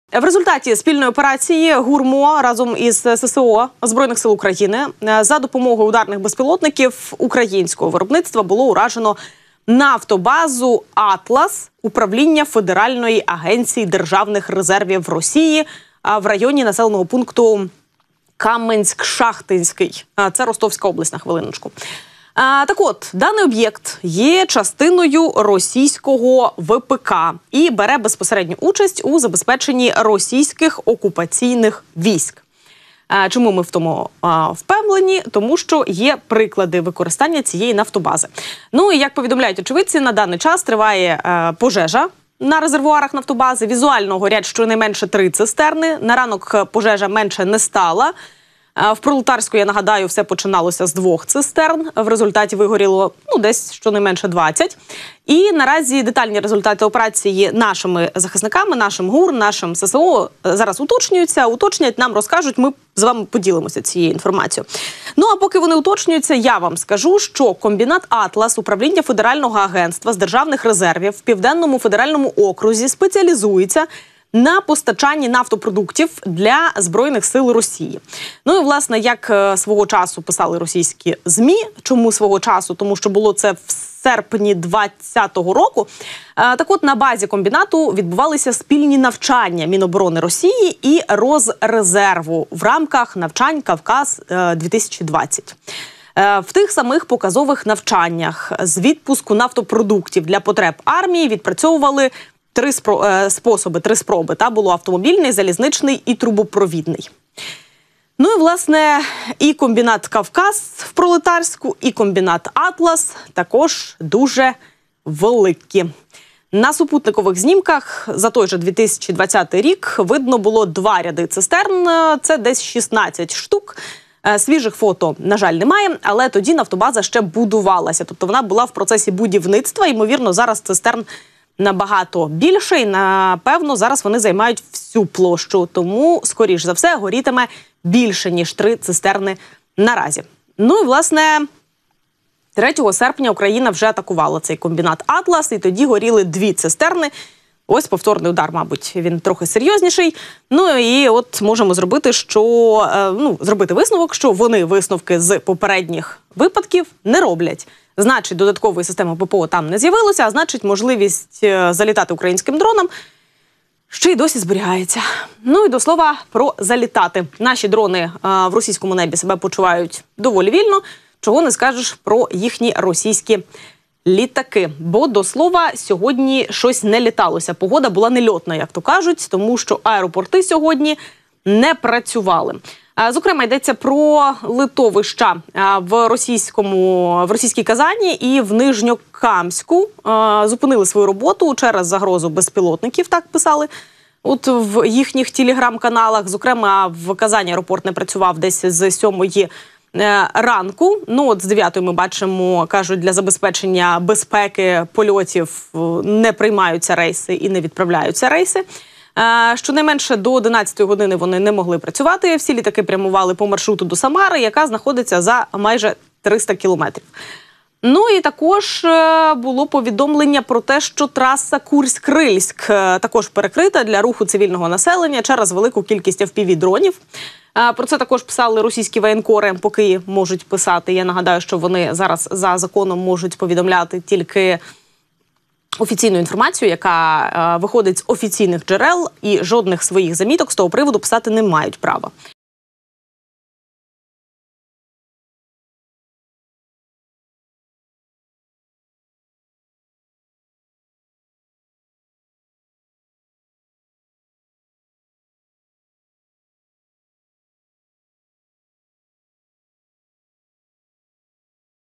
В результаті спільної операції ГУРМО разом із ССО Збройних сил України за допомогою ударних безпілотників українського виробництва було уражено нафтобазу «Атлас» управління Федеральної агенції державних резервів Росії в районі населеного пункту Каменськ-Шахтинський. Це Ростовська область, на хвилиночку. Так от, даний об'єкт є частиною російського ВПК і бере безпосередню участь у забезпеченні російських окупаційних військ. Чому ми в тому впевнені? Тому що є приклади використання цієї нафтобази. Ну і як повідомляють очевидці, на даний час триває пожежа на резервуарах нафтобази. Візуально горять щонайменше 3 цистерни. На ранок пожежа менше не стала. В Пролетарську, я нагадаю, все починалося з 2 цистерн. В результаті вигоріло десь щонайменше 20. І наразі детальні результати операції нашими захисниками, нашим ГУР, нашим ССО зараз уточнюються. Уточнять, нам розкажуть, ми з вами поділимося цією інформацією. Ну а поки вони уточнюються, я вам скажу, що комбінат «Атлас» управління Федерального агентства з державних резервів в Південному федеральному окрузі спеціалізується на постачанні нафтопродуктів для Збройних сил Росії. Ну і, власне, як свого часу писали російські ЗМІ, чому свого часу? Тому що було це в серпні 2020 року. Так от, на базі комбінату відбувалися спільні навчання Міноборони Росії і Розрезерву в рамках навчань «Кавказ-2020». В тих самих показових навчаннях з відпуску нафтопродуктів для потреб армії відпрацьовували 3 способи, 3 спроби. Було автомобільний, залізничний і трубопровідний. Ну і, власне, і комбінат «Кавказ» в Пролетарську, і комбінат «Атлас» також дуже великі. На супутникових знімках за той же 2020 рік видно було 2 ряди цистерн, це десь 16 штук. Свіжих фото, на жаль, немає, але тоді нафтобаза ще будувалася. Тобто вона була в процесі будівництва, ймовірно, зараз цистерн набагато більше і, напевно, зараз вони займають всю площу. Тому, скоріш за все, горітиме більше, ніж 3 цистерни наразі. Ну і, власне, 3 серпня Україна вже атакувала цей комбінат «Атлас», і тоді горіли 2 цистерни. Ось повторний удар, мабуть, він трохи серйозніший. Ну і от можемо зробити, зробити висновок, що вони висновки з попередніх випадків не роблять. Значить, додаткової системи ППО там не з'явилося, а значить, можливість залітати українським дронам ще й досі зберігається. Ну і до слова про залітати. Наші дрони в російському небі себе почувають доволі вільно, чого не скажеш про їхні російські літаки. Бо, до слова, сьогодні щось не літалося. Погода була нельотна, як то кажуть, тому що аеропорти сьогодні не працювали. Зокрема, йдеться про литовища в російській Казані і в Нижньокамську. Зупинили свою роботу через загрозу безпілотників, так писали в їхніх телеграм-каналах. Зокрема, в Казані аеропорт не працював десь з 7-ї ранку. З 9-ї ми бачимо, кажуть, для забезпечення безпеки польотів не приймаються рейси і не відправляються рейси. Щонайменше до 11-ї години вони не могли працювати. Всі літаки прямували по маршруту до Самари, яка знаходиться за майже 300 кілометрів. Ну і також було повідомлення про те, що траса Курськ-Рильськ також перекрита для руху цивільного населення через велику кількість FPV-дронів. Про це також писали російські воєнкори, поки можуть писати. Я нагадаю, що вони зараз за законом можуть повідомляти тільки офіційну інформацію, яка виходить з офіційних джерел, і жодних своїх заміток з того приводу писати не мають права.